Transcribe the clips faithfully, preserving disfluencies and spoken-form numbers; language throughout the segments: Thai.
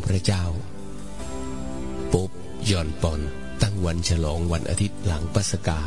พระเจ้าโป๊ปยอนปอนตั้งวันฉลองวันอาทิตย์หลังปัสกา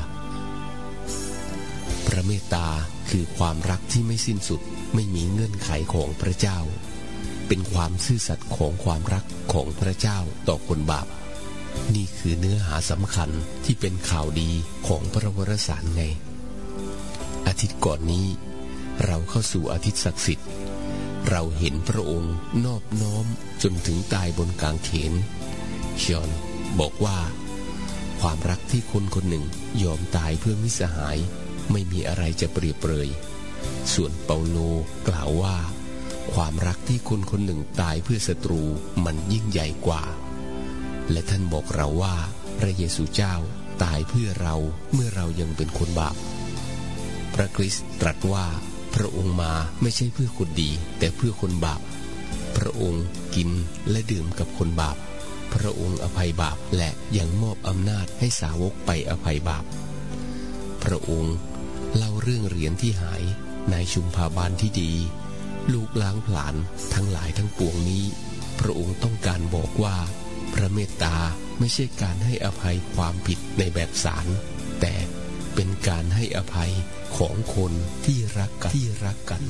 พระเมตตาคือความรักที่ไม่สิ้นสุดไม่มีเงื่อนไขของพระเจ้าเป็นความซื่อสัตย์ของความรักของพระเจ้าต่อคนบาปนี่คือเนื้อหาสำคัญที่เป็นข่าวดีของพระวรสารไงอาทิตย์ก่อนนี้เราเข้าสู่อาทิตย์ศักดิ์สิทธิ์เราเห็นพระองค์นอบน้อมจนถึงตายบนกางเขนชอนบอกว่าความรักที่คนคนหนึ่งยอมตายเพื่อมิตรสหายไม่มีอะไรจะเปรียบเปรยส่วนเปาโลกล่าวว่าความรักที่คนคนหนึ่งตายเพื่อศัตรูมันยิ่งใหญ่กว่าและท่านบอกเราว่าพระเยซูเจ้าตายเพื่อเราเมื่อเรายังเป็นคนบาปพระคริสต์ตรัสว่าพระองค์มาไม่ใช่เพื่อคนดีแต่เพื่อคนบาปพระองค์กินและดื่มกับคนบาปพระองค์อภัยบาปและยังมอบอำนาจให้สาวกไปอภัยบาปพระองค์เล่าเรื่องเหรียญที่หายนายชุมพาบาลที่ดีลูกล้างผลาญทั้งหลายทั้งปวงนี้พระองค์ต้องการบอกว่าพระเมตตาไม่ใช่การให้อภัยความผิดในแบบศาลแต่เป็นการให้อภัยของคนที่รักกันที่รักกัน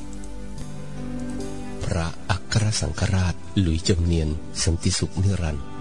พระอัครสังฆราชหลุยส์จำเนียนสันติสุขนิรันดร์